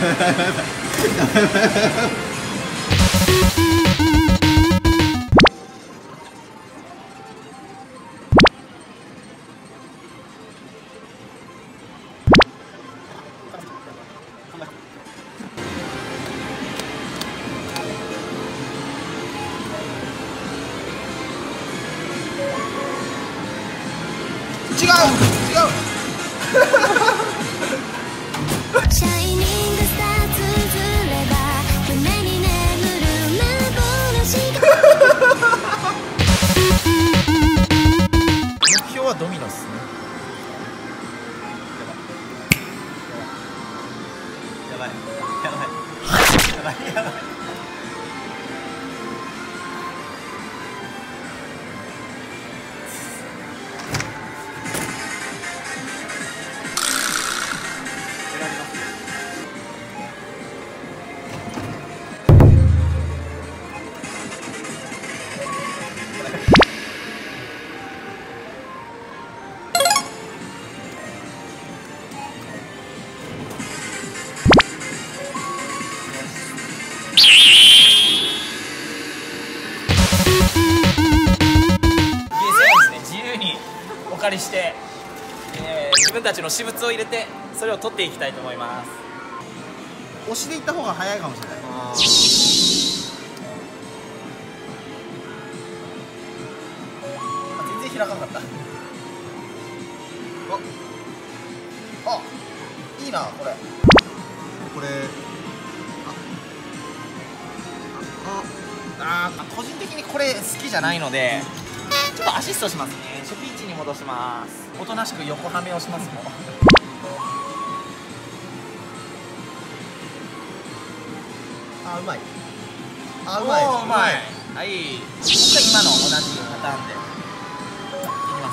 違うシャイニングスターつづれば夢に眠る幻が目標はドミノっすね。やばいやばいやばいやばいやばい。 お借りして、自分たちの私物を入れてそれを取っていきたいと思います。 押しでいった方が早いかもしれない。全然開かなかった。あ、いいなこれ。これ個人的にこれ好きじゃないのでちょっとアシストしますね。初期位置に戻します。おとなしく横はめをしますもん。 あ、うまい。 あ、うまい。うまい。はい。今の同じパターンでいきます。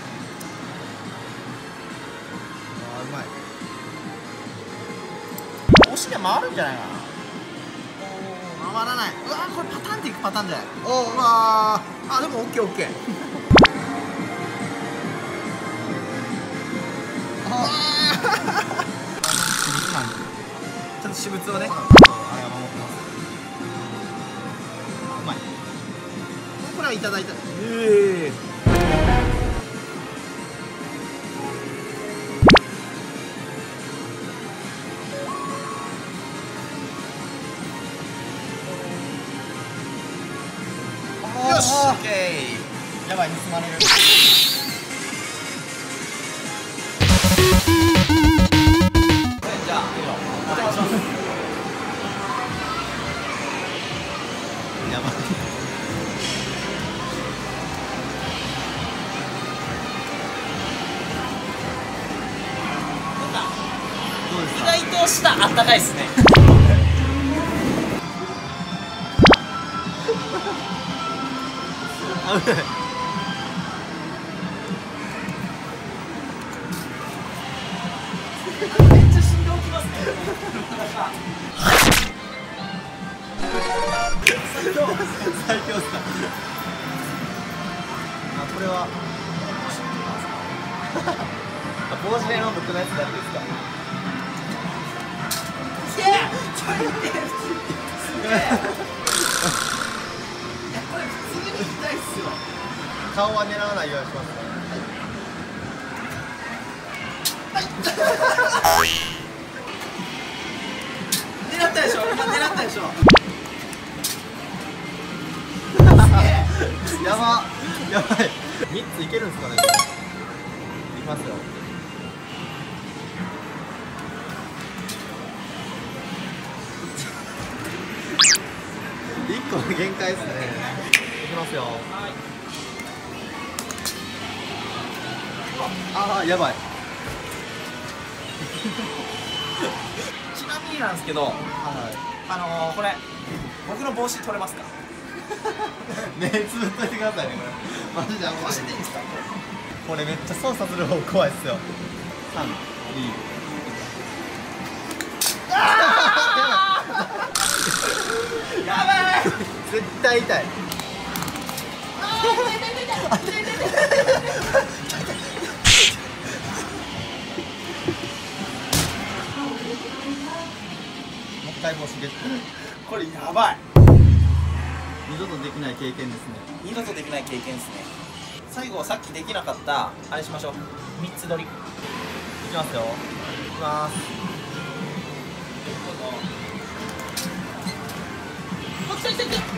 あ、うまい。 押しで回るんじゃないかな。 回らない。うわー、これパターンっていくパターンじゃない。おー、うわー。あ、でもオッケーオッケー。ちょっと私物をね、あれは守ってます。うまい。これはいただいた。よし、オッケー。やばい、盗まれる。 じゃあ、お願いします。 やばい。どうですか？ 意外と舌あったかいですね。 危ない。 めっちゃ振動きますね。 最強っすか。あ、これは帽子での僕のやつだけですか。 すげえ。ちょっと待って。すげえ。これ普通に痛いっすよ。 顔は狙わないようにしますね。 狙ったでしょ。今狙ったでしょ。 やばやばい。3ついけるんですかね。いきますよ。1個の限界ですね。いきますよ。ああ、やばい。 ちなみになんですけど、これ僕の帽子取れますか？ 目つぶっといてくださいね、これ。マジで危ない。 教えていいですか？ これめっちゃ操作する方怖いっすよ。3、2。 やばい。 絶対痛い。 大帽子ゲット。 これやばい。 二度とできない経験ですね。 二度とできない経験ですね。最後さっきできなかったあれしましょう。3つ取りいきますよ。 いきます。 あ、来た来た来た。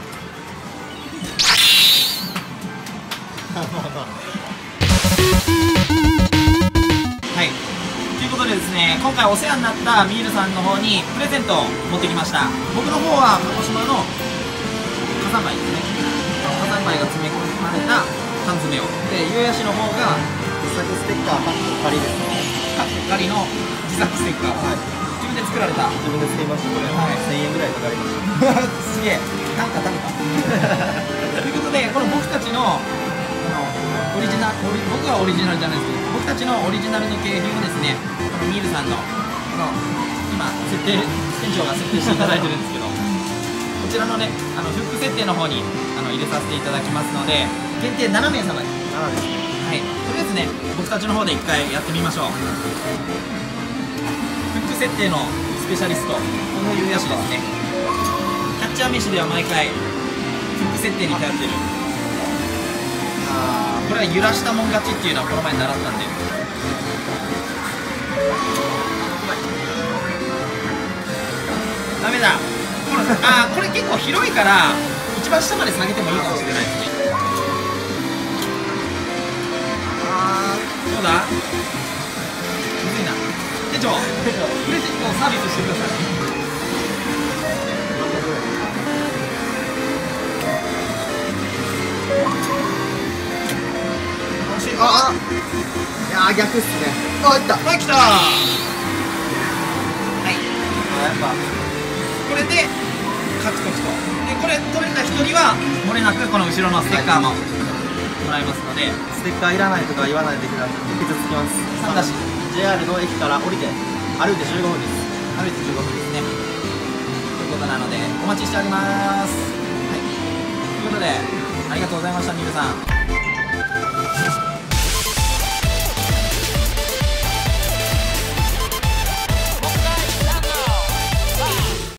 はい、ということでですね、今回お世話になったミールさんの方にプレゼントを持ってきました。僕の方は鹿児島の火山灰ですね。火山灰が詰め込まれた缶詰を。で、ゆうやしの方が自作ステッカー借りですね。 仮の自作ステッカー、はい、自分で作られた。 自分で作りました。これ、 はい、 1000円ぐらいかかりました。 すげえ、単価単価ということで、この僕たちのオリジナル、僕はオリジナルじゃないですけど、僕たちのオリジナルの景品をですね、このミールさんのこの今店長が設定していただいてるんですけど、こちらのね、フック設定の方に入れさせていただきますので、限定7名様に、 7ですね。 はい、とりあえずね、僕たちの方で1回やってみましょう。フック設定のスペシャリスト、このゆうやしですね。キャッチャー飯では毎回フック設定に頼ってる。これは揺らしたもん勝ちっていうのはこの前習ったんで。ダメだ。これ結構広いから一番下まで下げてもいいかもしれないですね。どうだ、むずいな。店長、プレゼントをサービスしてください。 いやー、逆っすね。あ、いった。 はい、来たー。はい、 やっぱこれで獲得と。で、これ取れた人には漏れなくこの後ろのステッカーももらえますので、 ステッカーいらないとか言わないでください。傷つきます。 ただし JR の駅から降りて歩いて15分です。 歩いて15分ですね。ということなのでお待ちしております。はい、ということでありがとうございました、ミルさん。